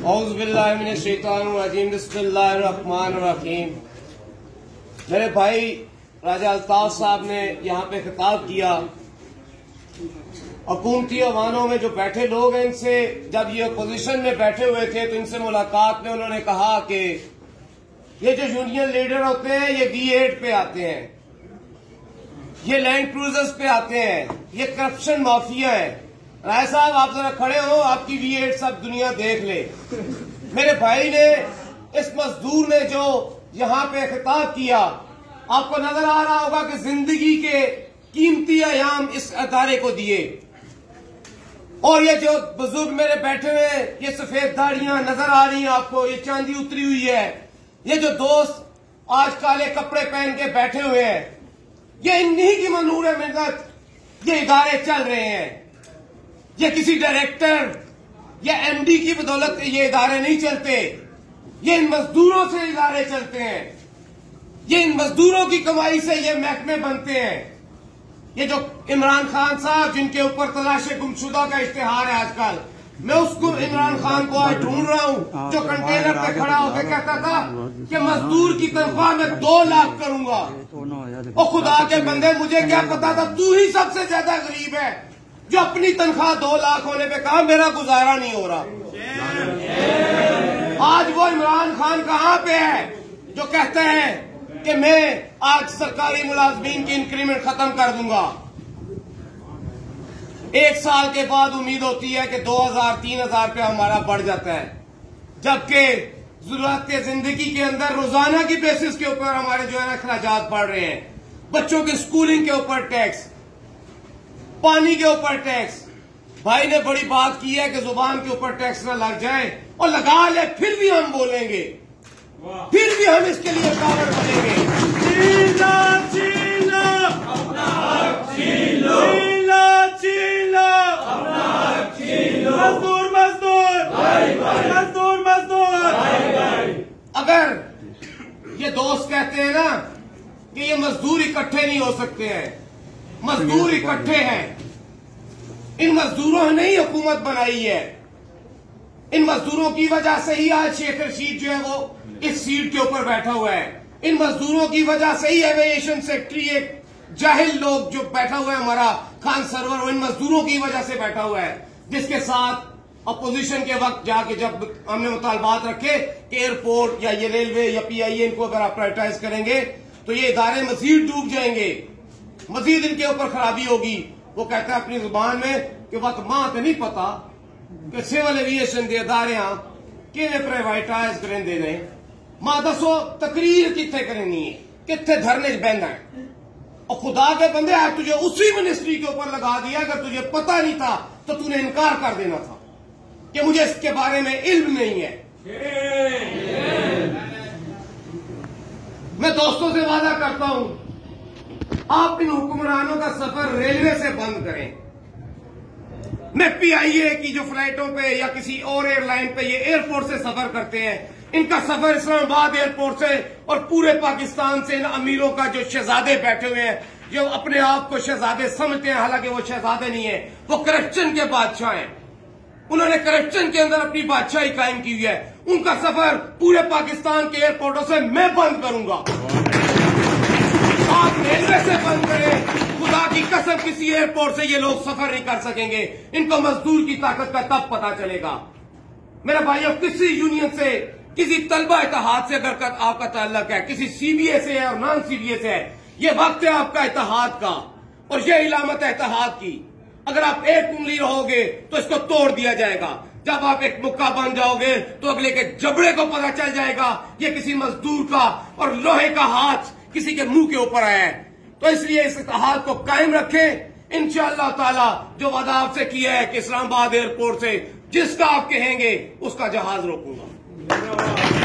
औज़ुबिल्लाहिमिनश्शैतानिर्रजीम बिस्मिल्लाहिर्रहमानिर्रहीम। मेरे भाई राजा अल्ताफ साहब ने यहाँ पे खिताब किया। हुकूमती अवानों में जो बैठे लोग हैं, इनसे जब ये अपोजिशन में बैठे हुए थे तो इनसे मुलाकात में उन्होंने कहा कि ये जो यूनियन लीडर होते हैं ये V8 पे आते हैं, ये लैंड क्रूजर्स पे आते हैं, ये करप्शन माफिया है। राय साहब आप जरा खड़े हो, आपकी V8 सब दुनिया देख ले। मेरे भाई ने, इस मजदूर ने जो यहाँ पे खिताब किया, आपको नजर आ रहा होगा कि जिंदगी के कीमती अयाम इस अदारे को दिए। और ये जो बुजुर्ग मेरे बैठे हुए हैं, ये सफेद दाढ़ियां नजर आ रही हैं आपको, ये चांदी उतरी हुई है। ये जो दोस्त आज काले कपड़े पहन के बैठे हुए हैं, ये इन्हीं की मनूर मेहनत ये इदारे चल रहे हैं। ये किसी डायरेक्टर या MD की बदौलत ये इदारे नहीं चलते, ये इन मजदूरों से इदारे चलते हैं। ये इन मजदूरों की कमाई से ये महकमे बनते हैं। ये जो इमरान खान साहब जिनके ऊपर तलाशे गुमशुदा का इश्तिहार है आजकल, मैं उसको इमरान खान को आज ढूंढ रहा हूं जो कंटेनर पे खड़ा होकर कहता था कि मजदूर की तनख्वाह में 2 लाख करूंगा। और खुदा के बंदे, मुझे क्या पता था तू ही सबसे ज्यादा गरीब है जो अपनी तनख्वाह 2 लाख होने पे कहा मेरा गुजारा नहीं हो रहा। आज वो इमरान खान कहां पे है जो कहते हैं कि मैं आज सरकारी मुलाजमीन की इंक्रीमेंट खत्म कर दूंगा। 1 साल के बाद उम्मीद होती है कि 2000-3000 रुपया हमारा बढ़ जाता है, जबकि जरूरत जिंदगी के अंदर रोजाना की बेसिस के ऊपर हमारे जो है ना अखराजात बढ़ रहे हैं। बच्चों की स्कूलिंग के ऊपर टैक्स, पानी के ऊपर टैक्स। भाई ने बड़ी बात की है कि जुबान के ऊपर टैक्स न लग जाए, और लगा ले फिर भी हम बोलेंगे, फिर भी हम इसके लिए कावड़ बनेंगे। मजदूर मजदूर मजदूर मजदूर। अगर ये दोस्त कहते हैं ना कि ये मजदूर इकट्ठे नहीं हो सकते हैं, मजदूर इकट्ठे हैं। इन मजदूरों ने ही हुकूमत बनाई है। इन मजदूरों की वजह से ही आज शेख रशीद जो है वो इस सीट के ऊपर बैठा हुआ है। इन मजदूरों की वजह से ही एविएशन सेक्रेटरी एक जाहिल लोग जो बैठा हुआ है हमारा खान सरवर, वो इन मजदूरों की वजह से बैठा हुआ है, जिसके साथ अपोजिशन के वक्त जाके जब हमने मुतालबात रखे कि एयरपोर्ट या ये रेलवे या PIA इनको अगर आप प्राइवेटाइज करेंगे तो ये इदारे मजीद डूब जाएंगे, मजीद इनके ऊपर खराबी होगी। वो कहता है अपनी जुबान में कि वक्त मां तो नहीं पता कि सिविल एविएशन के इदारे कि प्राइवेटाइज करें दे रहे मां दसो तकरीर कितने करनी है, कितने धरने बहना है। और खुदा के बंदे आज तुझे उसी मिनिस्ट्री के ऊपर लगा दिया। अगर तुझे पता नहीं था तो तूने इनकार कर देना था कि मुझे इसके बारे में इल्म नहीं है। मैं दोस्तों से वादा करता हूं, आप इन हुक्मरानों का सफर रेलवे से बंद करें। मैं PIA की जो फ्लाइटों पे या किसी और एयरलाइन पे ये एयरपोर्ट से सफर करते हैं, इनका सफर इस्लामाबाद एयरपोर्ट से और पूरे पाकिस्तान से इन अमीरों का जो शहजादे बैठे हुए हैं, जो अपने आप को शहजादे समझते हैं, हालांकि वो शहजादे नहीं है, वो करप्शन के बादशाह हैं। उन्होंने करप्शन के अंदर अपनी बादशाही कायम की हुई है। उनका सफर पूरे पाकिस्तान के एयरपोर्टों से मैं बंद करूंगा। आप रेलवे से बंद करें, खुदा की कसम किसी एयरपोर्ट से ये लोग सफर नहीं कर सकेंगे। इनको मजदूर की ताकत का तब पता चलेगा। मेरे भाइयों, किसी यूनियन से, किसी तलबा इत्तेहाद से अगर आपका ताल्लुक है, किसी CBA से है और नॉन CBA से है, ये वक्त है आपका इत्तेहाद का, और ये इलामत है इत्तेहाद की। अगर आप एक उंगली रहोगे तो इसको तोड़ दिया जाएगा। जब आप एक मुक्का बन जाओगे तो अगले के जबड़े को पता चल जाएगा ये किसी मजदूर का और लोहे का हाथ किसी के मुंह के ऊपर आया है। तो इसलिए इस इत्तेहाद को कायम रखें। इंशाअल्लाह ताला जो वादा आपसे किया है कि इस्लामाबाद एयरपोर्ट से जिसका आप कहेंगे उसका जहाज रोकूंगा।